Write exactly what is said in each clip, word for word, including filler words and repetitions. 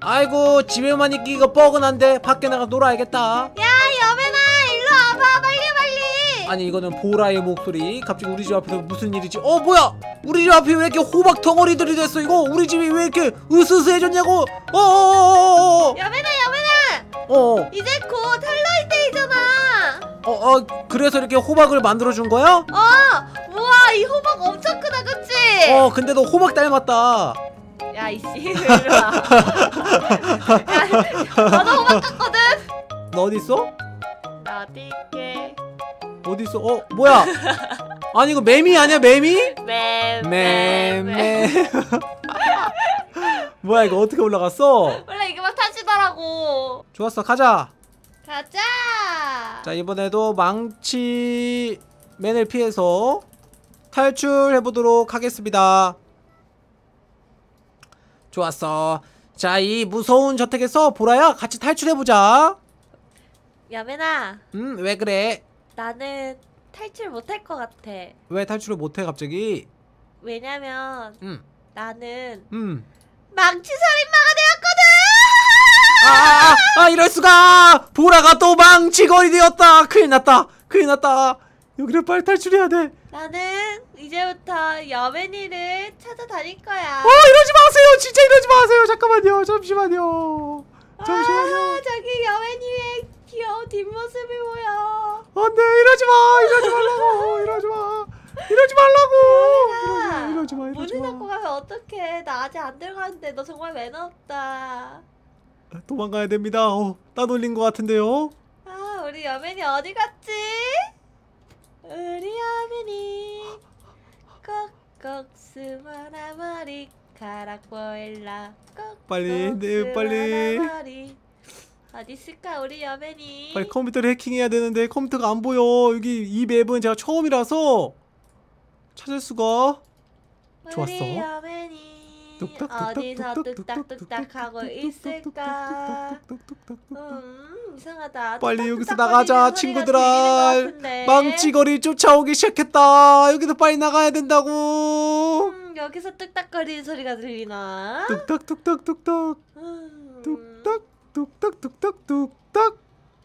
아이고 집에만 있기가 뻐근한데 밖에 나가 놀아야겠다. 야 여배나 일로 와봐 빨리 빨리. 아니 이거는 보라의 목소리. 갑자기 우리 집 앞에서 무슨 일이지? 어 뭐야 우리 집 앞에 왜 이렇게 호박 덩어리들이 됐어. 이거 우리 집이 왜 이렇게 으스스해졌냐고. 어어어어어 여배나 여배나 어 이제 곧 할로윈 데이잖아. 어, 어, 그래서 이렇게 호박을 만들어준 거야? 어 우와 이 호박 엄청 크다 그치? 어 근데 너 호박 닮았다. 야 이씨 일로와. 나도 호박 같거든. 너 어딨어? 나 어디 있게. 어딨어? 어 뭐야 아니 이거 매미 아니야 매미? 매매매 뭐야 이거 어떻게 올라갔어? 원래 이거 막 타시더라고. 좋았어 가자. 가자. 자 이번에도 망치 맨을 피해서 탈출해보도록 하겠습니다. 좋았어. 자 이 무서운 저택에서 보라야 같이 탈출해보자. 여배나 음 왜 그래? 나는 탈출 못할 것 같아. 왜 탈출을 못해 갑자기? 왜냐면 음 나는 음. 망치 살인마가 되었거든. 아, 아, 아, 아 이럴수가. 보라가 또 망치거리 되었다. 큰일 났다 큰일 났다. 여기를 빨리 탈출해야 돼. 나는 이제부터 여배니를 찾아다닐 거야. 어 이러지 마세요 진짜 이러지 마세요. 잠깐만요 잠시만요 잠시만요. 아, 저기 여배니의 귀여운 뒷모습이 보여. 안돼 이러지 마 이러지 말라고 이러지 마 이러지 말라고 여배나 이러지 마 이러지 문을 닫고 마. 가면 어떡해. 나 아직 안 들어갔는데 너 정말 매너 없다. 도망가야 됩니다. 어 따돌린 것 같은데요. 아 우리 여배니 어디 갔지? 우리 여배니 꼭꼭 숨어라 머리카락 보일라 꼭꼭 빨리, 네, 빨리. 숨어라 머리. 어디 있을까 우리 여배니? 빨리 컴퓨터를 해킹해야 되는데 컴퓨터가 안 보여. 여기 이 맵은 제가 처음이라서 찾을 수가. 좋았어. 우리 여배니 어디서 뚝딱뚝딱 하고 있을까? 음 이상하다. 빨리 여기서 뚝딱뚝딱 나가자 거리는 소리가 친구들아. 들리는 것 같은데. 망치거리 쫓아오기 시작했다. 여기서 빨리 나가야 된다고. 음 여기서 뚝딱거리는 소리가 들리나? 뚝딱뚝딱뚝딱 음. 뚝딱 뚝딱 뚝딱 뚝딱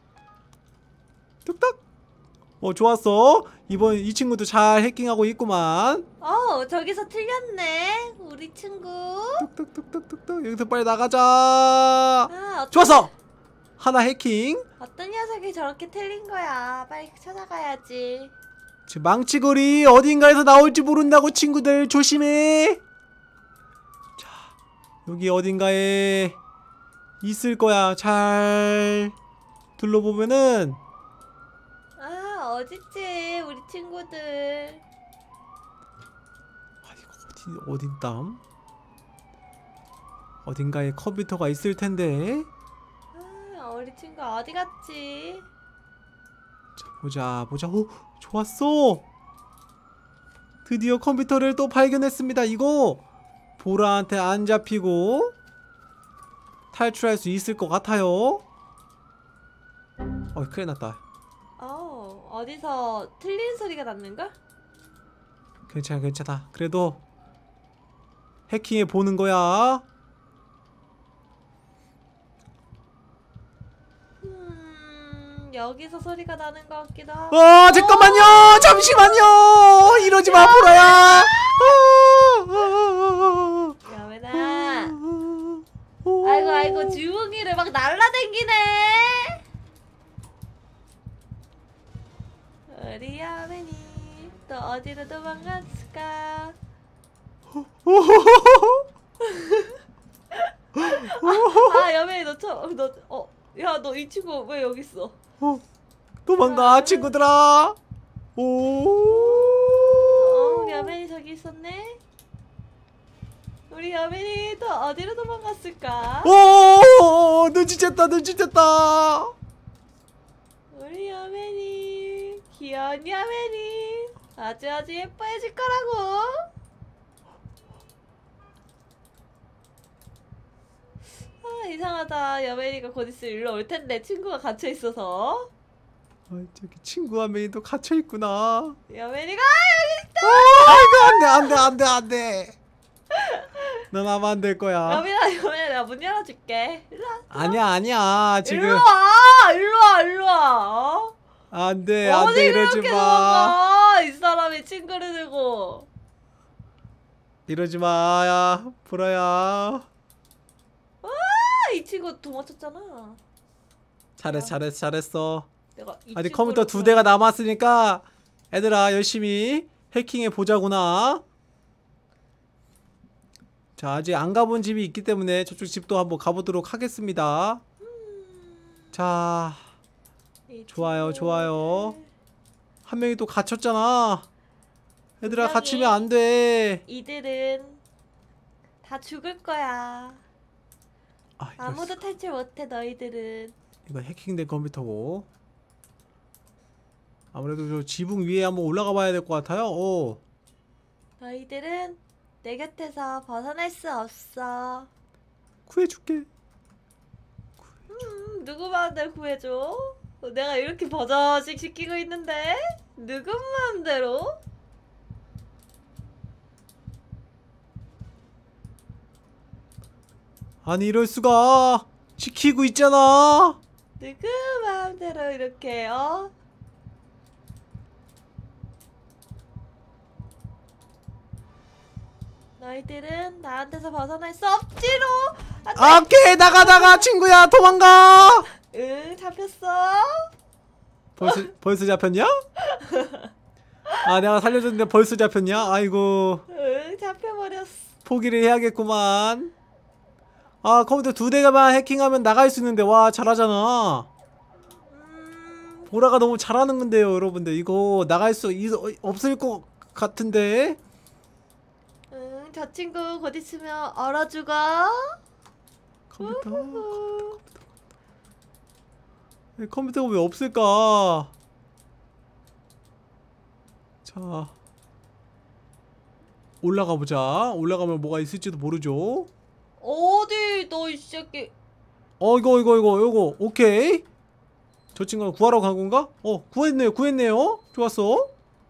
뚝딱. 어 좋았어. 이번 이 친구도 잘 해킹하고 있구만. 어 저기서 틀렸네 우리 친구. 뚝딱뚝딱뚝딱. 여기서 빨리 나가자. 아, 어떤, 좋았어. 하나 해킹. 어떤 녀석이 저렇게 틀린 거야. 빨리 찾아가야지. 지금 망치거리 어딘가에서 나올지 모른다고 친구들 조심해. 자 여기 어딘가에 있을 거야. 잘 둘러보면은. 아 어딨지 우리 친구들. 아니 어디 어딘땀? 어딘가에 컴퓨터가 있을 텐데. 아 우리 친구 어디 갔지? 자 보자 보자. 오 좋았어. 드디어 컴퓨터를 또 발견했습니다. 이거 보라한테 안 잡히고 탈출할 수 있을 것 같아요. 어 큰일 났다. 어 어디서 틀린 소리가 났는가? 괜찮아 괜찮아. 그래도 해킹해 보는 거야. 음 여기서 소리가 나는 것 같기도 하고. 어 잠깐만요 잠시만요. 이러지 마 보라야. 여배나 아이고 아이고 주둥이를 막 날라댕기네. 우리 여배니 또 어디로 도망갔을까? 아 여배니 너너어야 너 이 친구 왜 여기 있어? 어, 도망가 친구들아. 오. 어 우리 여배니 저기 있었네. 우리 여배니 또 어디로 도망갔을까? 오 눈치챘다 눈치챘다. 우리 여배니 귀여운 여배니 아주 아주 예뻐해질 거라고. 아 이상하다. 여배니가 곧 있으면 일로 올 텐데 친구가 갇혀 있어서. 아, 저기 친구 한 명이 또 갇혀 있구나. 여배니가 여기 있다. 아, 이거 안돼 안돼 안돼 안돼. 넌 아마 안 될 거야. 여빈아 여빈아 내가 문 열어줄게. 일로 와. 아니야 아니야 지금. 일로 와 일로 와 일로 와. 어? 안돼 어디 안돼 이러지 그렇게 마. 도망가? 이 사람이 친구를 들고. 이러지 마야 보라야. 아, 이 친구 도망쳤잖아. 잘했어 잘했어 잘했어. 내가 이 아직 친구를 컴퓨터 두 보여- 대가 남았으니까 얘들아 열심히 해킹해 보자구나. 자 아직 안 가본 집이 있기 때문에 저쪽 집도 한번 가보도록 하겠습니다. 자 이 좋아요, 친구를- 좋아요. 한 명이 또 갇혔잖아. 얘들아 분명히- 갇히면 안 돼. 이들은 다 죽을 거야. 아, 이거, 아무도 탈출 못해 너희들은. 이거 해킹된 컴퓨터고. 아무래도 저 지붕 위에 한번 올라가 봐야 될 것 같아요. 오. 너희들은 내 곁에서 벗어날 수 없어. 구해줄게. 음, 누구 마음대로 구해줘? 내가 이렇게 버젓씩 시키고 있는데 누구 마음대로? 아니 이럴 수가. 지키고 있잖아. 누구 마음대로 이렇게 어? 너희들은 나한테서 벗어날 수 없지로. 안 돼. 아, 오케이 나가 나가 친구야 도망가. 응 잡혔어. 벌써 벌써 잡혔냐? 아 내가 살려줬는데 벌써 잡혔냐? 아이고 응 잡혀버렸어. 포기를 해야겠구만. 아 컴퓨터 두 대가만 해킹하면 나갈 수 있는데 와 잘하잖아. 음, 보라가 너무 잘하는 건데요 여러분들. 이거 나갈 수 있, 어, 없을 것 같은데. 응, 저 친구 곧 있으면 얼어 죽어. 컴퓨터 우후. 컴퓨터가 왜 없을까? 자 올라가 보자. 올라가면 뭐가 있을지도 모르죠. 어디 너 이 새끼. 어 이거 이거 이거 이거 오케이. 저 친구는 구하러 간 건가? 어 구했네요 구했네요. 좋았어.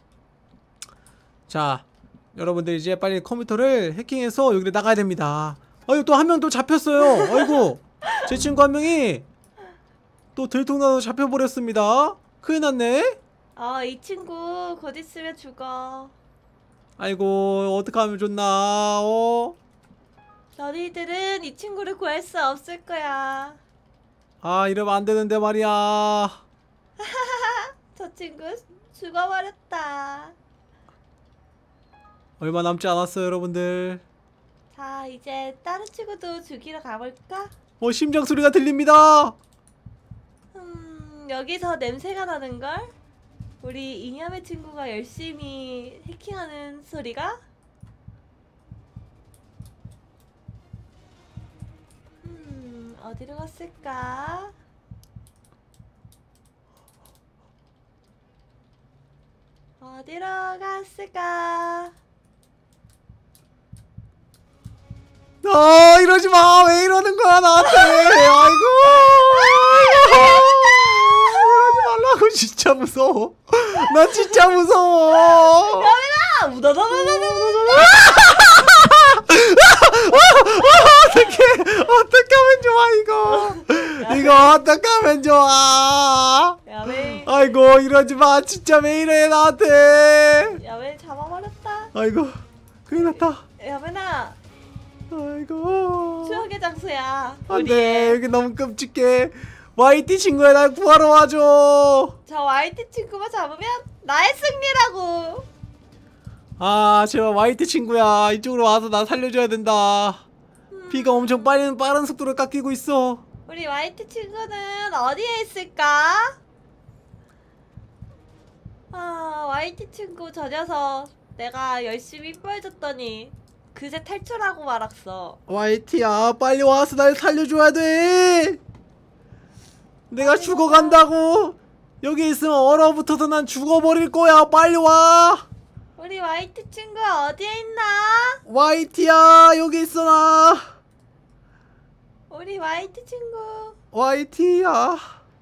자 여러분들 이제 빨리 컴퓨터를 해킹해서 여기로 나가야 됩니다. 아이고 또 한 명 또 잡혔어요. 아이고 제 친구 한 명이 또 들통나서 잡혀버렸습니다. 큰일 났네. 아, 이 친구 곧 있으면 죽어. 아이고 어떡하면 좋나. 어? 너희들은 이 친구를 구할 수 없을 거야. 아 이러면 안 되는데 말이야. 저 친구 죽어버렸다. 얼마 남지 않았어요 여러분들. 자, 이제 다른 친구도 죽이러 가볼까? 어 심장 소리가 들립니다. 음, 여기서 냄새가 나는걸? 우리 이념의 친구가 열심히 해킹하는 소리가? 음, 어디로 갔을까? 어디로 갔을까? 아 이러지 마. 왜 이러는 거야 나한테. 아이고 이러지 말라고. 진짜 무서워. 나 진짜 무서워. 아, 우다다다다다. 어떻게 어떻게 하면 좋아 이거. 이거 어떻게 하면 좋아. 야, 왜? 아이고 이러지 마. 진짜 왜 이래 나한테. 야, 왜 잡아버렸다. 아이고 큰일 났다. 야매나, 아이고 추억의 장소야. 안돼 여기 너무 끔찍해. 와이티 친구야 날 구하러 와줘. 저 와이티 친구만 잡으면 나의 승리라고. 아 제발 와이티 친구야 이쪽으로 와서 나 살려줘야 된다. 비가 엄청 빠른 빠른 속도로 깎이고 있어. 우리 와이티 친구는 어디에 있을까? 아, 와이티 친구 저 녀석 내가 열심히 이뻐해줬더니 그제 탈출하고 말았어. 와이티야 빨리 와서 날 살려줘야 돼. 내가 빨리 죽어간다고. 여기 있으면 얼어붙어서 난 죽어버릴 거야. 빨리 와. 우리 와이티 친구 어디에 있나? 와이티야 여기 있어 나. 우리 와이티 친구. 와이티야.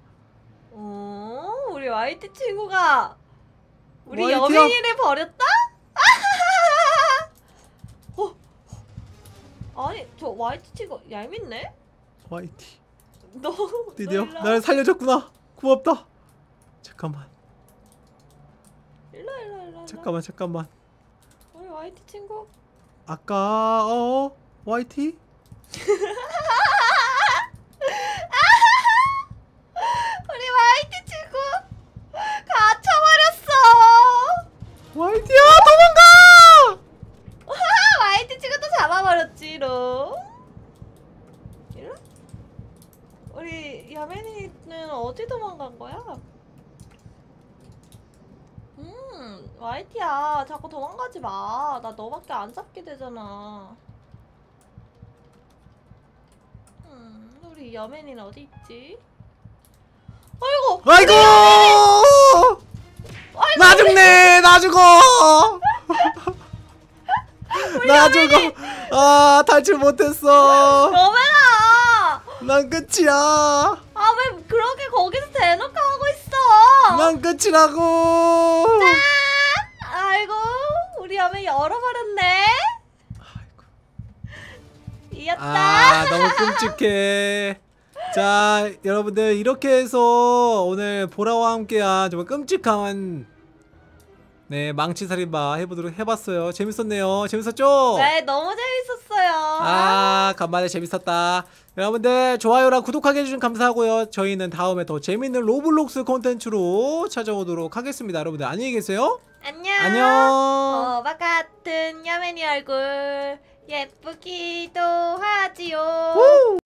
어? 우리 와이티 친구가 우리 와이티야. 여민이를 버렸다? 어? 아니 저 와이티티가 얄밉네? 와이티 너 드디어 너 일로 날 살려줬구나. 고맙다. 잠깐만 일로 일로 일로 잠깐만 잠깐만. 우리 와이티 친구 아까 어 와이티 우리 와이티 친구 갇혀버렸어. 와이티야 도망가. 와이티 친구도 잡아버렸지롱. 일로? 우리 야맨이는 어디 도망간 거야? 음, 와이티야, 자꾸 도망가지 마. 나 너밖에 안 잡게 되잖아. 음, 우리 여맨이는 어디 있지? 아이고! 아이고 나 죽네. 나 죽어. 나 죽어. 아 탈출 못했어. 여맨아! 난 끝이야. 아, 왜 그렇게 거기서 대놓고 하고 있어? 난 끝이라고. 아이고, 우리 여맨 열어버렸네? 이겼다. 아 너무 끔찍해. 자 여러분들 이렇게 해서 오늘 보라와 함께한 정말 끔찍한 네 망치살인마 해보도록 해봤어요. 재밌었네요. 재밌었죠? 네, 너무 재밌었어요. 아 간만에 재밌었다. 여러분들 좋아요랑 구독하게 해주시면 감사하고요. 저희는 다음에 더 재밌는 로블록스 콘텐츠로 찾아오도록 하겠습니다. 여러분들 안녕히 계세요. 안녕. 안녕. 오바 같은 야맨이 얼굴 예쁘기도 하지요. 우!